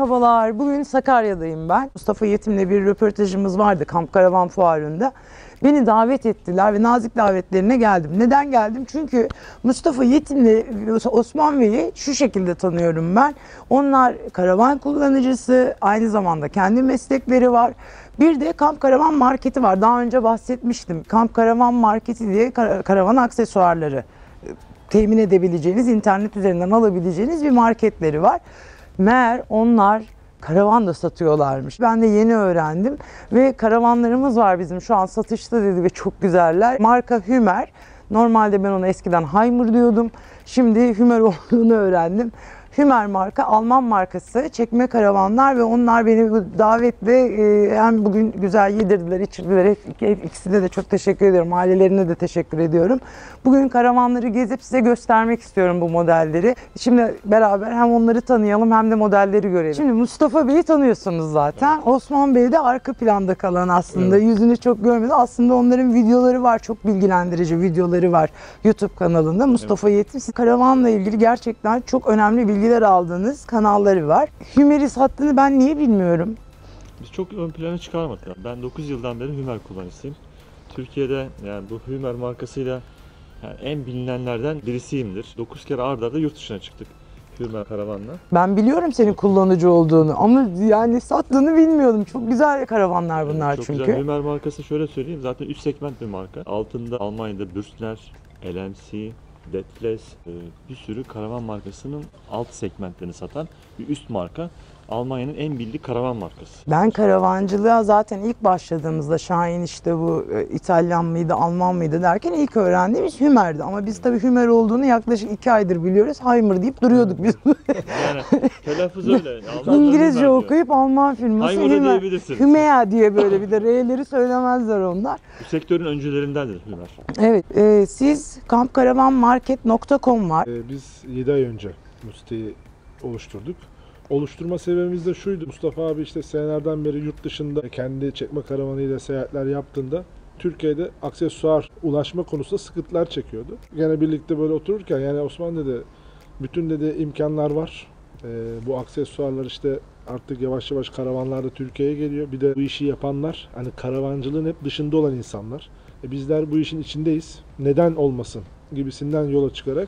Merhabalar, bugün Sakarya'dayım ben. Mustafa Yetim'le bir röportajımız vardı Kamp Karavan Fuarı'nda. Beni davet ettiler ve nazik davetlerine geldim. Neden geldim? Çünkü Mustafa Yetim'le Osman Bey'i şu şekilde tanıyorum ben. Onlar karavan kullanıcısı, aynı zamanda kendi meslekleri var. Bir de Kamp Karavan Marketi var. Daha önce bahsetmiştim. Kamp Karavan Marketi diye karavan aksesuarları temin edebileceğiniz, internet üzerinden alabileceğiniz bir marketleri var. Meğer onlar karavan da satıyorlarmış. Ben de yeni öğrendim ve karavanlarımız var bizim şu an satışta dedi ve çok güzeller. Marka Hümer. Normalde ben ona eskiden Heimer diyordum. Şimdi Hümer olduğunu öğrendim. Hümer marka, Alman markası çekme karavanlar ve onlar beni bu davetle hem bugün güzel yedirdiler, içirdiler. İkisine de çok teşekkür ediyorum. Ailelerine de teşekkür ediyorum. Bugün karavanları gezip size göstermek istiyorum bu modelleri. Şimdi beraber hem onları tanıyalım hem de modelleri görelim. Şimdi Mustafa Bey'i tanıyorsunuz zaten. Evet. Osman Bey de arka planda kalan aslında. Evet. Yüzünü çok görmedi. Aslında onların videoları var. Çok bilgilendirici videoları var YouTube kanalında. Mustafa Yetim. Karavanla ilgili gerçekten çok önemli bilgiler aldığınız kanalları var. Hümer'i sattığını ben niye bilmiyorum. Biz çok ön plana çıkarmadık. Ben 9 yıldan beri Hümer kullanıcısıyım. Türkiye'de yani bu Hümer markasıyla yani en bilinenlerden birisiyimdir. 9 kere ard arda yurt dışına çıktık Hümer karavanla. Ben biliyorum senin kullanıcı olduğunu ama yani sattığını bilmiyordum. Çok güzel karavanlar bunlar çok çünkü. Güzel. Hümer markası şöyle söyleyeyim, zaten 3 segment bir marka. Altında Almanya'da Bürstner, LMC, Detlef, bir sürü karavan markasının alt segmentlerini satan bir üst marka. Almanya'nın en bildiği karavan markası. Ben karavancılığa zaten ilk başladığımızda Şahin işte bu İtalyan mıydı, Alman mıydı derken ilk öğrendiğimiz Hümer'di. Ama biz tabii Hümer olduğunu yaklaşık 2 aydır biliyoruz. Heimer deyip duruyorduk biz. Yani telaffuz öyle. İngilizce okuyup Alman firması Hümer. Hümea diye böyle bir de R'leri söylemezler onlar. Bu sektörün öncülerindendir Hümer. Evet. Siz kampkaravanmarket.com var. Biz 7 ay önce bu siteyi oluşturduk. Oluşturma sebebimiz de şuydu. Mustafa abi işte senelerden beri yurt dışında kendi çekme karavanıyla seyahatler yaptığında Türkiye'de aksesuar ulaşma konusunda sıkıntılar çekiyordu. Gene birlikte böyle otururken yani Osman dedi bütün dedi imkanlar var. Bu aksesuarlar işte artık yavaş yavaş karavanlarda Türkiye'ye geliyor. Bir de bu işi yapanlar hani karavancılığın hep dışında olan insanlar. Bizler bu işin içindeyiz. Neden olmasın gibisinden yola çıkarak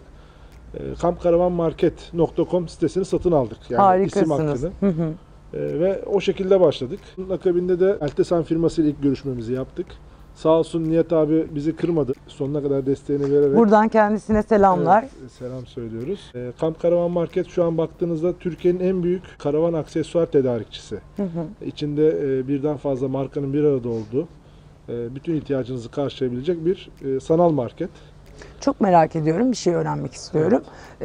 kampkaravanmarket.com sitesini satın aldık. Yani harikasınız. İsim hakkını. Ve o şekilde başladık. Akabinde de Eltesan firmasıyla ilk görüşmemizi yaptık. Sağ olsun Nihat abi bizi kırmadı. Sonuna kadar desteğini vererek. Buradan kendisine selamlar. Evet, selam söylüyoruz. Kamp Karavan Market şu an baktığınızda Türkiye'nin en büyük karavan aksesuar tedarikçisi. İçinde birden fazla markanın bir arada olduğu, bütün ihtiyacınızı karşılayabilecek bir sanal market. Çok merak ediyorum, bir şey öğrenmek istiyorum.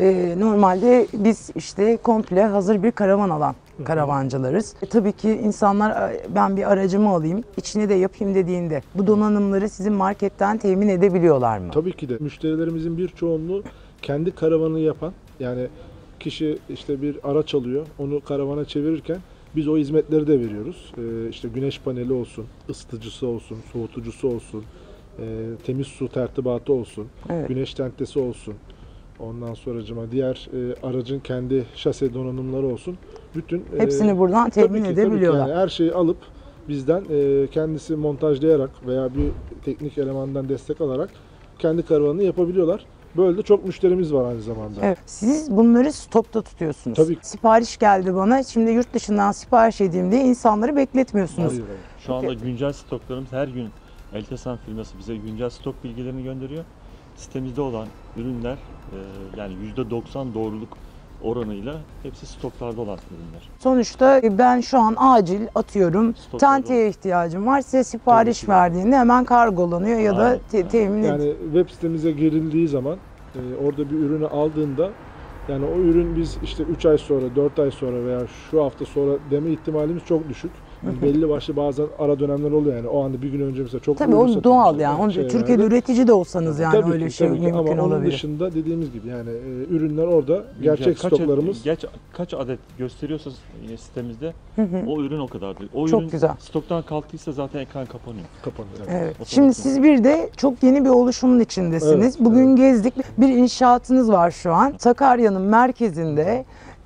Normalde biz işte komple hazır bir karavan alan karavancılarız. Tabii ki insanlar ben bir aracımı alayım, içine de yapayım dediğinde bu donanımları sizin marketten temin edebiliyorlar mı? Tabii ki de. Müşterilerimizin bir çoğunluğu kendi karavanını yapan, yani kişi işte bir araç alıyor, onu karavana çevirirken biz o hizmetleri de veriyoruz. İşte güneş paneli olsun, ısıtıcısı olsun, soğutucusu olsun, temiz su tertibatı olsun, evet. Güneş tentesi olsun, ondan sonracıma diğer aracın kendi şase donanımları olsun. Bütün hepsini buradan temin edebiliyorlar. Yani her şeyi alıp bizden kendisi montajlayarak veya bir teknik elemandan destek alarak kendi karavanını yapabiliyorlar. Böyle de çok müşterimiz var aynı zamanda. Evet. Siz bunları stokta tutuyorsunuz. Tabii. Sipariş geldi bana. Şimdi yurt dışından sipariş edeyim diye insanları bekletmiyorsunuz. Hayır. Şu anda güncel stoklarımız her gün Eltesan firması bize güncel stok bilgilerini gönderiyor. Sitemizde olan ürünler yani %90 doğruluk oranıyla hepsi stoklarda olan ürünler. Sonuçta ben şu an acil atıyorum tenteye ihtiyacım var. Size sipariş verdiğinde hemen kargolanıyor ya da temin ediyor. Yani web sitemize girildiği zaman orada bir ürünü aldığında yani o ürün biz işte 3 ay sonra, 4 ay sonra veya şu hafta sonra deme ihtimalimiz çok düşük. Belli başlı bazen ara dönemler oluyor yani o anda bir gün önce mesela çok tabii o doğal yani. Türkiye'de üretici de olsanız yani tabii öyle ki, bir şey mümkün olabilir. Ama onun dışında dediğimiz gibi yani ürünler orada gerçek stoklarımız. Kaç adet gösteriyorsa yine sitemizde o ürün o kadardır. O çok ürün güzel. Stoktan kalktıysa zaten ekran kapanıyor. Evet. Şimdi siz bir de çok yeni bir oluşumun içindesiniz. Bugün gezdik. Bir inşaatınız var şu an. Sakarya'nın merkezinde.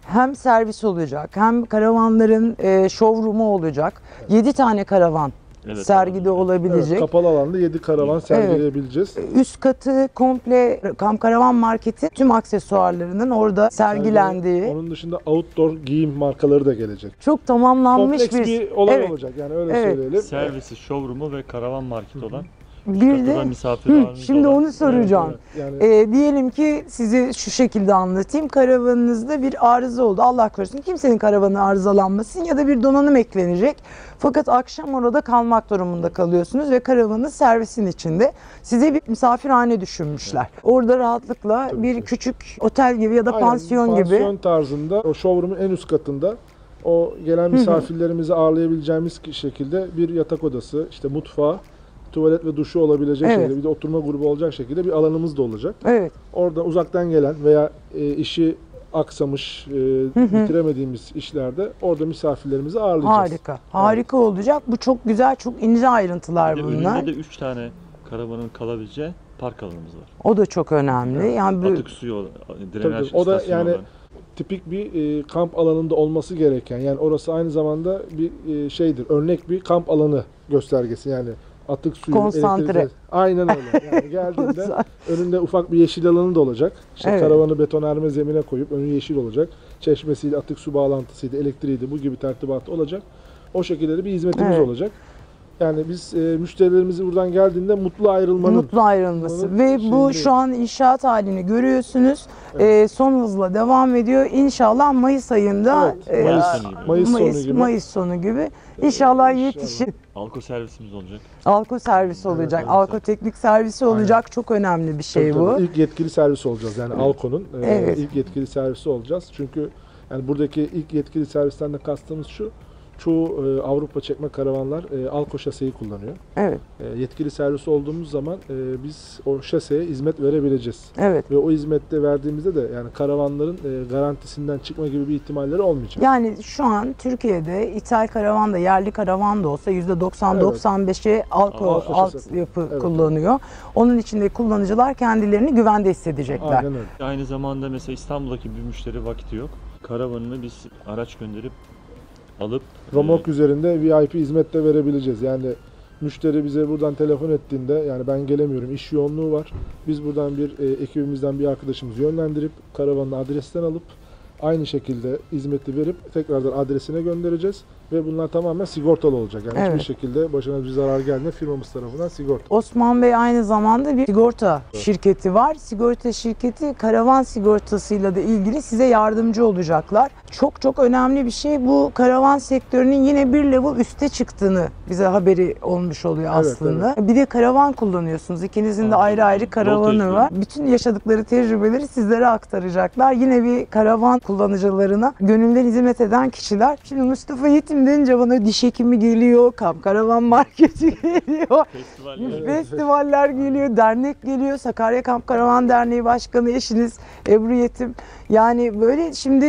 hem servis olacak, hem karavanların showroom'u olacak. 7 tane karavan Evet, sergide olabilir. olabilecek. Evet, kapalı alanda 7 karavan sergileyebileceğiz. Üst katı komple Kamp Karavan Market'i tüm aksesuarlarının orada sergilendiği. Onun dışında outdoor giyim markaları da gelecek. Çok tamamlanmış Kompleks bir olay Evet. olacak yani öyle Evet. söyleyelim. Servisi, showroom'u ve karavan market olan. Bir de misafir ağırlığımız şimdi olan. onu soracağım. Evet, yani Diyelim ki size şu şekilde anlatayım. Karavanınızda bir arıza oldu. Allah korusun kimsenin karavanı arızalanmasın ya da bir donanım eklenecek. Fakat akşam orada kalmak durumunda kalıyorsunuz ve karavanın servisin içinde. Size bir misafirhane düşünmüşler. Orada rahatlıkla Tabii bir ki. küçük otel gibi ya da aynen, pansiyon gibi. pansiyon tarzında o showroom'un en üst katında o gelen misafirlerimizi ağırlayabileceğimiz şekilde bir yatak odası, işte mutfağı, tuvalet ve duşu olabilecek Evet. şekilde bir de oturma grubu olacak şekilde bir alanımız da olacak. Evet. Orada uzaktan gelen veya işi aksamış, bitiremediğimiz işlerde orada misafirlerimizi ağırlayacağız. Harika. Harika olacak. Bu çok güzel, çok ince ayrıntılar Bir de bunlar. önünde de 3 tane karavanın kalabileceği park alanımız var. O da çok önemli. Yani bu Atık suyu, drenaj Tabii, o da istasyonu yani olan. tipik bir kamp alanında olması gereken, yani orası aynı zamanda bir şeydir, örnek bir kamp alanı göstergesi yani atık suyu, Konsantre. elektrik- aynen öyle. Yani geldiğinde önünde ufak bir yeşil alanı da olacak. İşte Evet. karavanı betonarme zemine koyup önü yeşil olacak. Çeşmesiyle, atık su bağlantısıydı, elektriğiydi, bu gibi tertibatı olacak. O şekilde de bir hizmetimiz Evet. olacak. Yani biz müşterilerimiz buradan geldiğinde mutlu ayrılmanın mutlu ayrılması Bunun ve bu şeyindeyiz. şu an inşaat halini görüyorsunuz. Son hızla devam ediyor. İnşallah Mayıs ayında Evet, Mayıs sonu gibi. Mayıs sonu gibi İnşallah yetişir. Alko servisimiz olacak. Alko servisi olacak. evet. Alko teknik servisi olacak. Çok önemli bir şey Tabii, bu. tabii. İlk yetkili servis olacağız yani Alko'nun Evet. ilk yetkili servisi olacağız. Çünkü yani buradaki ilk yetkili servisten de kastımız şu. Çoğu Avrupa çekme karavanlar Alko şaseyi kullanıyor. Evet. Yetkili servis olduğumuz zaman biz o şaseye hizmet verebileceğiz. Evet. Ve o hizmette verdiğimizde de yani karavanların garantisinden çıkma gibi bir ihtimalleri olmayacak. Yani şu an Türkiye'de ithal karavan da yerli karavan da olsa %90-95'i Alko Alko şase. altyapı Evet. kullanıyor. Onun içinde kullanıcılar kendilerini güvende hissedecekler. Aynen öyle. Aynı zamanda mesela İstanbul'daki bir müşteri vakti yok. Karavanını biz araç gönderip alıp Romok üzerinde VIP hizmet de verebileceğiz. Yani müşteri bize buradan telefon ettiğinde yani ben gelemiyorum, iş yoğunluğu var. Biz buradan bir ekibimizden bir arkadaşımızı yönlendirip karavanını adresten alıp aynı şekilde hizmeti verip tekrardan adresine göndereceğiz. Ve bunlar tamamen sigortalı olacak. Yani Evet. hiçbir şekilde başına bir zarar gelme firmamız tarafından sigorta. Osman Bey aynı zamanda bir sigorta şirketi var. Sigorta şirketi karavan sigortasıyla da ilgili size yardımcı olacaklar. Çok çok önemli bir şey. Bu karavan sektörünün yine bir level üste çıktığını bize haberi olmuş oluyor Evet, aslında. Bir de karavan kullanıyorsunuz. İkinizin de ayrı ayrı karavanı tecrübe. var. Bütün yaşadıkları tecrübeleri sizlere aktaracaklar. Yine bir karavan kullanıcılarına gönülden hizmet eden kişiler. Şimdi Mustafa Yetim denince bana diş hekimi geliyor, Kamp Karavan Marketi geliyor. festival Festivaller geliyor, dernek geliyor. Sakarya Kamp Karavan Derneği Başkanı eşiniz Ebru Yetim. Yani böyle şimdi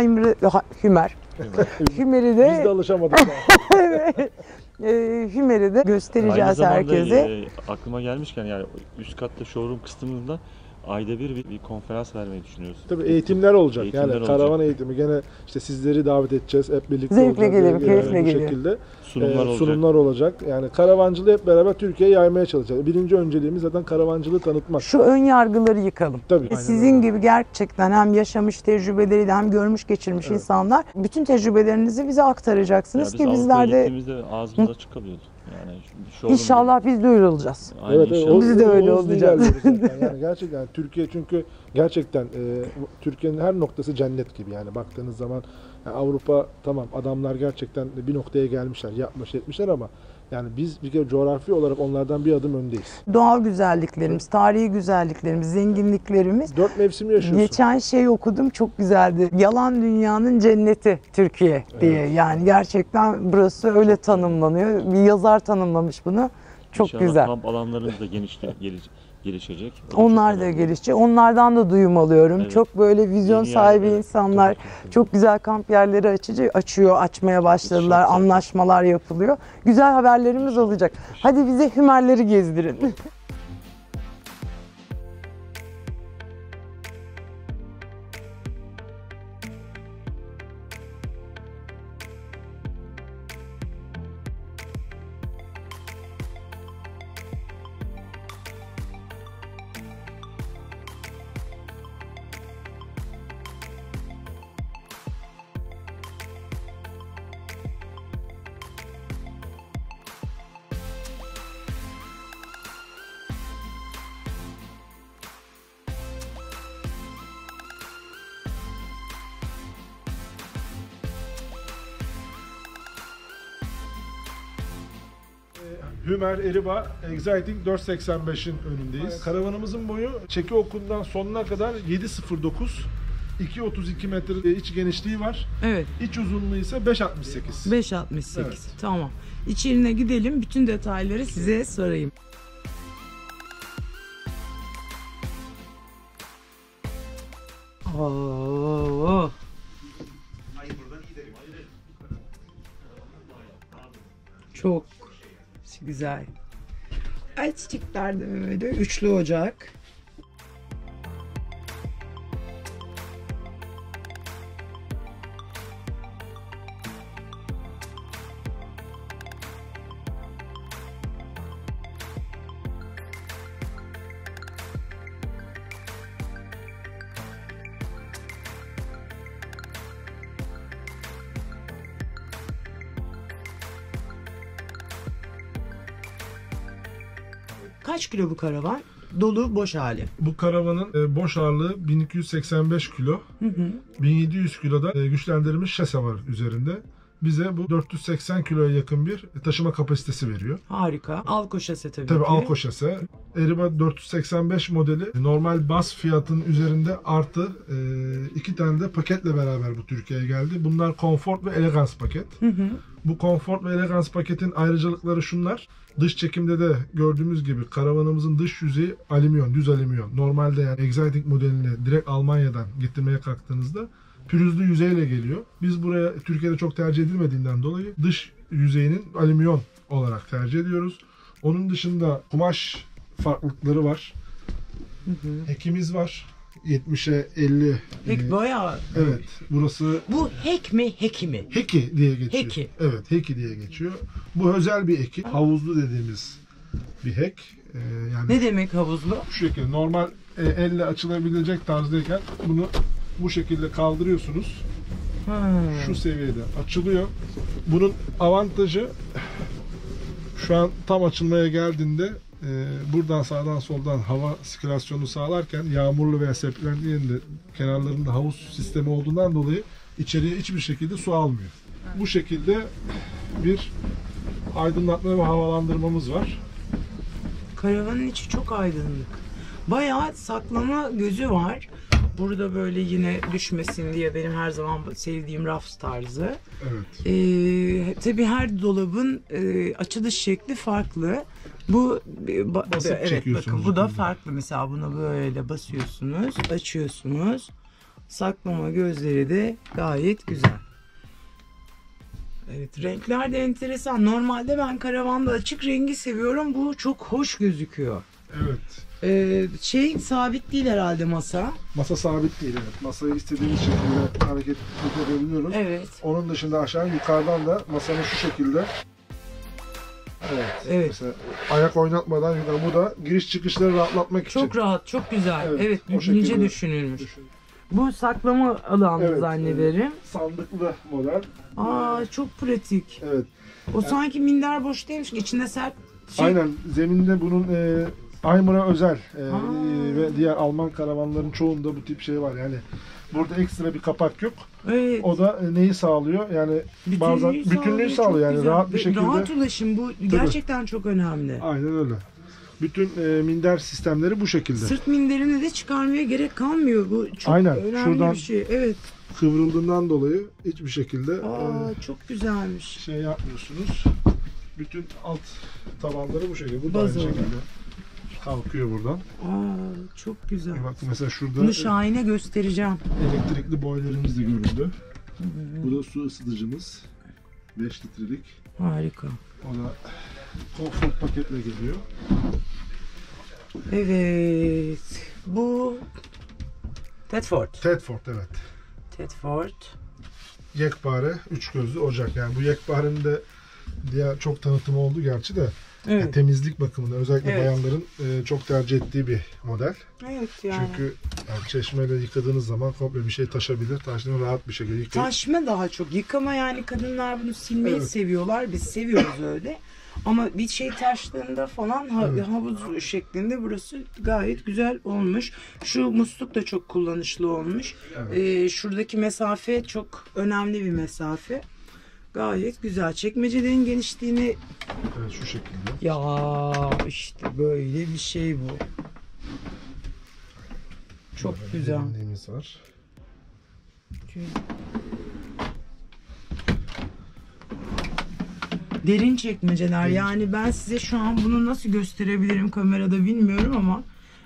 Hümer'i Biz de de alışamadık. daha. Hümer'i de Aynı göstereceğiz zamanda herkese. aklıma gelmişken yani üst katta showroom kısmında ayda bir konferans vermeyi düşünüyoruz. Tabii eğitimler olacak. Eğitimler Yani olacak. karavan eğitimi gene işte sizleri davet edeceğiz. Hep birlikte Zevkle olacağız. gelirim, Bu keyifle gelirim. şekilde Sunumlar olacak. sunumlar olacak. Yani karavancılığı hep beraber Türkiye'ye yaymaya çalışacağız. Birinci önceliğimiz zaten karavancılığı tanıtmak. Şu ön yargıları yıkalım. Tabii. Sizin gibi gerçekten hem yaşamış tecrübeleriyle hem görmüş geçirmiş Evet. insanlar bütün tecrübelerinizi bize aktaracaksınız Ya ki biz bizler Avrupa'ya de gittiğimizde ağzımız açık kalıyordu. Yani showroom inşallah biz de öyle olacağız. gibi. Aynen Evet, inşallah. Biz de öyle hızlı olacağız. ilerliyoruz zaten. Yani gerçekten Türkiye çünkü gerçekten Türkiye'nin her noktası cennet gibi yani baktığınız zaman yani Avrupa tamam adamlar gerçekten bir noktaya gelmişler, yapmış etmişler ama yani biz bir kere coğrafi olarak onlardan bir adım öndeyiz. Doğal güzelliklerimiz, tarihi güzelliklerimiz, zenginliklerimiz. 4 mevsimi yaşıyorsun. Geçen şey okudum çok güzeldi. Yalan dünyanın cenneti Türkiye diye. Yani gerçekten burası öyle tanımlanıyor. Bir yazar tanımlamış bunu. Çok İnşallah güzel. kamp alanlarımız da gelişecek. Onlar da gelişecek. Onlardan da duyum alıyorum. Evet. Çok böyle vizyon Yeni sahibi yerler. insanlar çok güzel kamp yerleri açmaya başladılar. İnşallah. Anlaşmalar yapılıyor. Güzel haberlerimiz olacak. Hadi bize Hümerleri gezdirin. Hümer Eriba Exciting 485'in önündeyiz. Karavanımızın boyu çeki okundan sonuna kadar 7.09. 2.32 metre iç genişliği var. Evet. İç uzunluğu ise 5.68. 5.68. Evet. Tamam. İçerine gidelim. Bütün detayları size sorayım. Oo. Çok güzel. Açtıklar da böyle üçlü ocak. Kaç kilo bu karavan? Dolu, boş hali. Bu karavanın boş ağırlığı 1285 kilo. 1700 kiloda güçlendirilmiş şase var üzerinde. Bize bu 480 kiloya yakın bir taşıma kapasitesi veriyor. Harika. Alko şase tabii Tabii ki. Alko şase. Eriba 485 modeli normal bas fiyatının üzerinde artı 2 tane de paketle beraber bu Türkiye'ye geldi. Bunlar Comfort ve Elegance paket. Bu Comfort ve Elegance paketin ayrıcalıkları şunlar. Dış çekimde de gördüğümüz gibi karavanımızın dış yüzeyi alüminyon, düz alüminyon. Normalde yani Exciting modelini direkt Almanya'dan getirmeye kalktığınızda pürüzlü yüzeyle geliyor. Biz buraya Türkiye'de çok tercih edilmediğinden dolayı dış yüzeyinin alüminyon olarak tercih ediyoruz. Onun dışında kumaş farklılıkları var. Hekimiz var. 70'e 50. Hek bayağı. Evet. Burası Bu hek mi, heki mi? Heki diye geçiyor. Heki. Evet, Heki diye geçiyor. Bu özel bir eki. Havuzlu dediğimiz bir hek. Yani Ne demek havuzlu? şu şekilde normal elle açılabilecek tarzdayken bunu bu şekilde kaldırıyorsunuz. Şu seviyede açılıyor. Bunun avantajı şu an tam açılmaya geldiğinde buradan sağdan soldan hava sirkülasyonu sağlarken yağmurlu veya seplendiğinde kenarlarında havuz sistemi olduğundan dolayı içeriye hiçbir şekilde su almıyor. Bu şekilde bir aydınlatma ve havalandırmamız var. Karavanın içi çok aydınlık. Bayağı saklama gözü var. Burada böyle yine düşmesin diye benim her zaman sevdiğim raf tarzı. Evet. Tabii her dolabın açılış şekli farklı. Bu Basıp evet, çekiyorsunuz bakın bu da yukarıda. farklı. Mesela buna böyle basıyorsunuz, açıyorsunuz. Saklama gözleri de gayet güzel. Evet, renkler de enteresan. Normalde ben karavanda açık rengi seviyorum. Bu çok hoş gözüküyor. Evet. Sabit değil herhalde masa. Masa sabit değil. Evet. Masayı istediğimiz şekilde hareket edebiliyoruz. Evet. Onun dışında aşağı yukarıdan da masanın şu şekilde. Evet. Mesela ayak oynatmadan yukarı. Bu da giriş çıkışları rahatlatmak için. Çok rahat, çok güzel. Evet, Evet, o ince şekilde düşünülmüş. düşün. Bu saklama alanı Evet, zannederim. Sandıklı model. Aa, çok pratik. Evet. O sanki minder boş değilmiş ki içinde sert Aynen. Zeminde bunun Daimler'a özel Aa. ve diğer Alman karavanların çoğunda bu tip şey var. Yani burada ekstra bir kapak yok. Evet. O da neyi sağlıyor? Yani bazen bütünlüğü sağlıyor. çok Yani güzel. rahat bir şekilde. Rahat ulaşım bu gerçekten çok önemli. Aynen öyle. Bütün minder sistemleri bu şekilde. Sırt minderini de çıkarmaya gerek kalmıyor. Bu çok Aynen. önemli Şuradan bir şey. Evet. Kıvrıldığından dolayı hiçbir şekilde Çok güzelmiş. şey yapmıyorsunuz. Bütün alt tabanları bu şekilde. Bu da Baz aynı oldu. şekilde kalkıyor buradan. Çok güzel. Bak mesela şurada Bunu Şahin'e göstereceğim. elektrikli boilerimiz de görüldü. Bu da su ısıtıcımız. 5 litrelik. Harika. O da Comfort paketle geliyor. Evet. Bu Tedford. Tedford, evet. Tedford. Yekpare 3 gözlü ocak. Yani bu yekparenin de diğer çok tanıtımı oldu gerçi de. Evet. Yani temizlik bakımında özellikle Evet. bayanların çok tercih ettiği bir model. Evet yani. Çünkü yani çeşmeyle yıkadığınız zaman komple bir şey taşabilir. Taşını rahat bir şekilde yıkayıp. Taşma daha çok. Yıkama yani kadınlar bunu silmeyi Evet. seviyorlar. Biz seviyoruz öyle. Ama bir şey taştığında falan Evet. havuz şeklinde burası gayet güzel olmuş. Şu musluk da çok kullanışlı olmuş. Evet. Şuradaki mesafe çok önemli bir mesafe. Gayet güzel. Çekmecelerin genişliğini Evet, şu şekilde. ya işte böyle bir şey bu. Çok Böyle güzel. derinliğimiz var. Derin çekmeceler. Yani ben size şu an bunu nasıl gösterebilirim kamerada bilmiyorum ama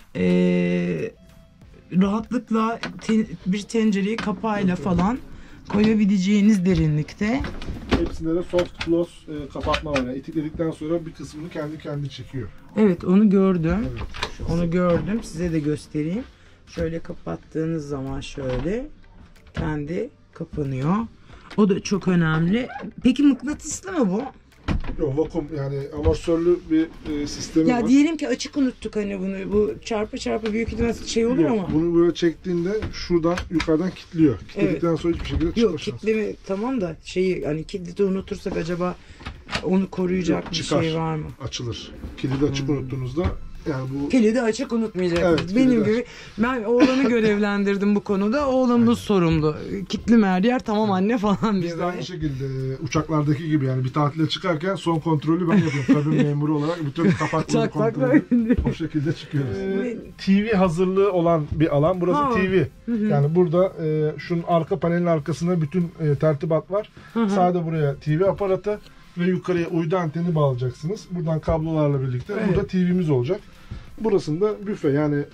rahatlıkla bir tencereyi kapağıyla falan koyabileceğiniz derinlikte. Hepsinde de soft close kapatma var. Yani itikledikten sonra bir kısmını kendi çekiyor. Evet, onu gördüm. Evet. Onu gördüm. Size de göstereyim. Şöyle kapattığınız zaman şöyle kendi kapanıyor. O da çok önemli. Peki mıknatıslı mı bu? Yok, vakum yani amortisörlü bir sistemi Ya var. diyelim ki açık unuttuk hani bunu. Bu çarpı büyük ihtimalle şey olur Yok, ama. bunu böyle çektiğinde şuradan yukarıdan kilitliyor. Kilitledikten sonra hiçbir şekilde Yok, çıkmaz. kitleme tamam da şeyi hani kilidi de unutursak acaba onu koruyacak Yok, bir çıkar. şey var mı? Açılır. Kilidi açık unuttuğunuzda yani bu Kilidi açık unutmayacaksınız. Evet, Benim kilidi gibi ben oğlanı görevlendirdim bu konuda. Oğlumuz sorumlu. Kilitli her yer tamam anne falan biz de diyor. aynı şekilde uçaklardaki gibi yani bir tatile çıkarken son kontrolü ben yapıyorum. Kabin memuru olarak bütün kapakları Tak tak kontrolü o şekilde çıkıyoruz. TV hazırlığı olan bir alan. Burası Ha. TV. Yani burada şunun arka panelin arkasında bütün tertibat var. Sağda buraya TV aparatı ve yukarıya uydu anteni bağlayacaksınız. Buradan kablolarla birlikte. Evet. Burada TV'miz olacak. Burasında büfe yani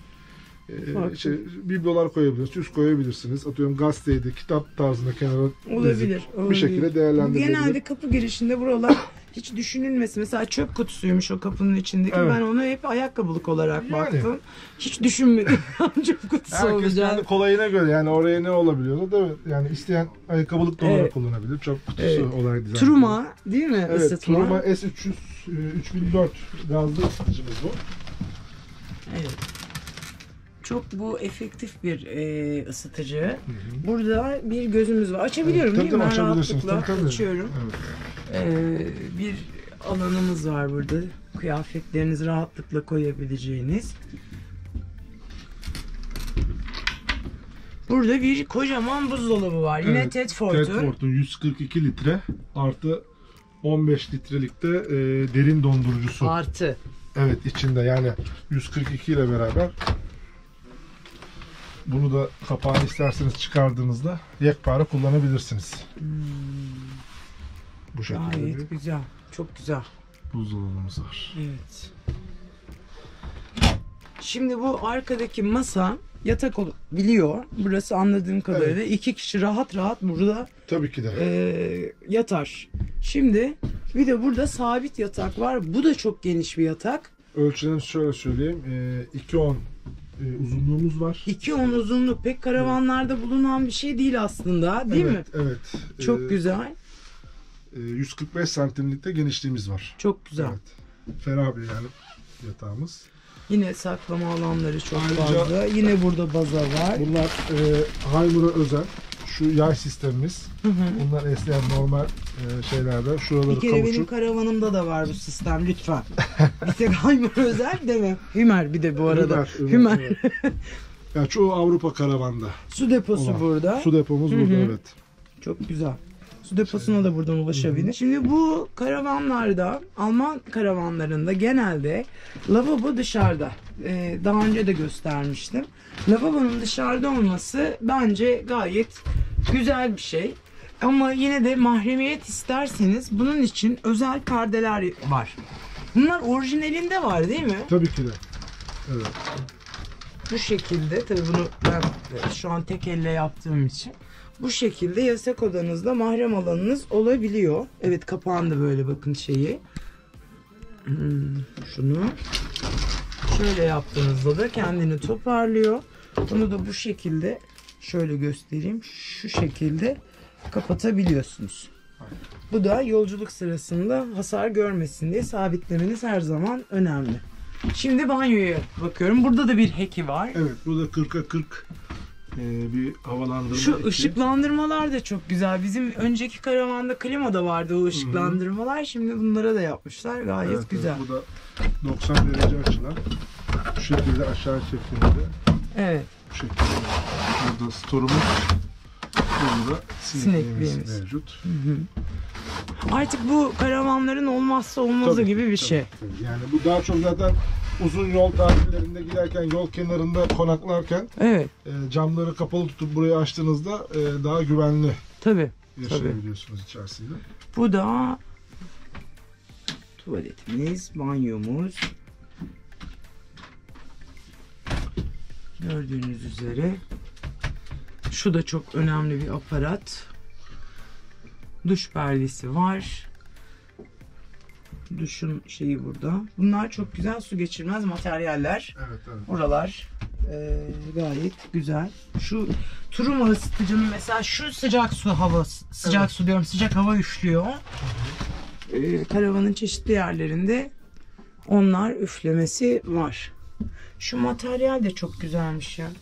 biblolar koyabilirsiniz, süs koyabilirsiniz. Atıyorum gazeteydi, kitap tarzında kenara Olabilir. dizip bir şekilde değerlendirilebilir. Genelde kapı girişinde buralar hiç düşünülmesin. Mesela çöp kutusuymuş o kapının içindeki. Evet. Ben onu hep ayakkabılık olarak Yani. baktım. Hiç düşünmedim çöp kutusu Herkes olacak. kendi kolayına göre yani oraya ne olabiliyor da yani isteyen ayakkabılık da olarak Evet. kullanabilir. Çöp kutusu Evet. olarak dizayn Truma değil mi? Evet, Isıtma. Truma S300 3004 gazlı ısıtıcımız bu. Evet. Çok bu efektif bir ısıtıcı. Burada bir gözümüz var. Açabiliyorum Tabii, değil mi? tabii, Ben açabilirsiniz. rahatlıkla Tabii. açıyorum. Evet. Bir alanımız var burada. Kıyafetlerinizi rahatlıkla koyabileceğiniz. Burada bir kocaman buzdolabı var. Yine Evet, Tedford'un. Tedford'un 142 litre artı 15 litrelikte derin dondurucusu. Artı. Evet, içinde yani 142 ile beraber bunu da kapağını isterseniz çıkardığınızda yekpare kullanabilirsiniz. Bu şekilde Gayet bir güzel. Çok güzel. buzdolabımız var. Evet. Şimdi bu arkadaki masa yatak biliyor. Burası anladığım kadarıyla iki kişi rahat rahat burada Tabii ki de. yatar. Şimdi bir de burada sabit yatak var. Bu da çok geniş bir yatak. Ölçülerimiz şöyle söyleyeyim. 2.10 uzunluğumuz var. 2.10 uzunluk pek karavanlarda bulunan bir şey değil aslında, değil mi? Evet. Çok güzel. 145 santimlikte genişliğimiz var. Çok güzel. Evet. Ferah bir yani yatağımız. Yine saklama alanları çok Ayrıca- fazla. Yine burada baza var. Bunlar Haymur'a özel. Şu yay sistemimiz. Bunlar esneyen normal şeylerden. Şuraları Bir kere benim kavuçuk. karavanımda da var bu sistem lütfen. Bir tek Haymur özel deme. Hümer bir de bu arada. Hümer. Evet. Ya çoğu Avrupa karavanda. Su deposu olan. burada. Su depomuz burada, evet. Çok güzel. Su deposuna da buradan ulaşabilir. Şimdi bu karavanlarda, Alman karavanlarında genelde lavabo dışarıda. Daha önce de göstermiştim. Lavabonun dışarıda olması bence gayet güzel bir şey. Ama yine de mahremiyet isterseniz bunun için özel perdeler var. Bunlar orijinalinde var değil mi? Tabii ki de. Evet. Bu şekilde, tabii bunu ben şu an tek elle yaptığım için bu şekilde yatak odanızda mahrem alanınız olabiliyor. Evet, kapağında böyle bakın şeyi. Şunu şöyle yaptığınızda da kendini toparlıyor. Bunu da bu şekilde şöyle göstereyim. Şu şekilde kapatabiliyorsunuz. Bu da yolculuk sırasında hasar görmesin diye sabitlemeniz her zaman önemli. Şimdi banyoya bakıyorum. Burada da bir heki var. Evet, burada 40'a 40 bir havalandırma. Şu eki. ışıklandırmalar da çok güzel. Bizim önceki karavanda klima da vardı o ışıklandırmalar. Şimdi bunlara da yapmışlar. Gayet Evet, güzel. evet, bu da 90 derece açılan. Şu şekilde aşağı çektiğimizde Evet. bu şekilde. Burada storumuz. Burada sinekliğimiz Sinekliğimiz. mevcut. Artık bu karavanların olmazsa olmazı Tabii, gibi bir tabii, şey. tabii. Yani bu daha çok zaten uzun yol tatillerinde giderken, yol kenarında konaklarken Evet, camları kapalı tutup burayı açtığınızda daha güvenli tabii. yaşayabiliyorsunuz içerisinde. Bu da tuvaletimiz, banyomuz. Gördüğünüz üzere. Şu da çok önemli bir aparat. Duş perdesi var. Duşun şeyi burada. Bunlar çok güzel su geçirmez materyaller. Evet, evet. Buralar gayet güzel. Şu Turuma ısıtıcının mesela şu sıcak su hava, sıcak Evet. su diyorum, sıcak hava üflüyor. Karavanın çeşitli yerlerinde onlar üflemesi var. Şu materyal de çok güzelmiş ya.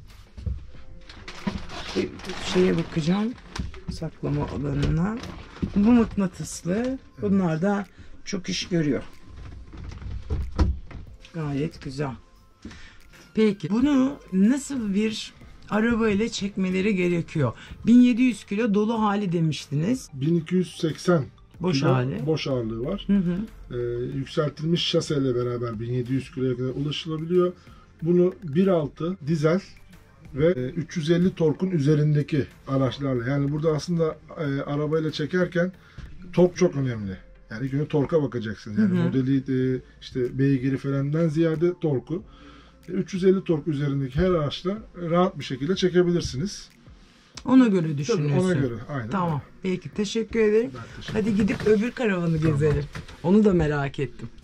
Bir şeye bakacağım. Saklama alanına. Bu mıknatıslı. Bunlar da çok iş görüyor. Gayet güzel. Peki bunu nasıl bir araba ile çekmeleri gerekiyor? 1700 kilo dolu hali demiştiniz. 1280 Boş kilo hali. boş ağırlığı var. Hı hı. Yükseltilmiş şaseyle beraber 1700 kiloya kadar ulaşılabiliyor. Bunu 1.6 dizel ve 350 torkun üzerindeki araçlarla, yani burada aslında arabayla çekerken tork çok önemli. Yani ilk önce torka bakacaksın. Yani modeli işte beygiri falandan ziyade torku. 350 tork üzerindeki her araçla rahat bir şekilde çekebilirsiniz. Ona göre Tabii düşünüyorsun. ona göre. Aynen. Tamam. Peki teşekkür ederim. Ben teşekkür Hadi gidip öbür karavanı gezelim. Onu da merak ettim.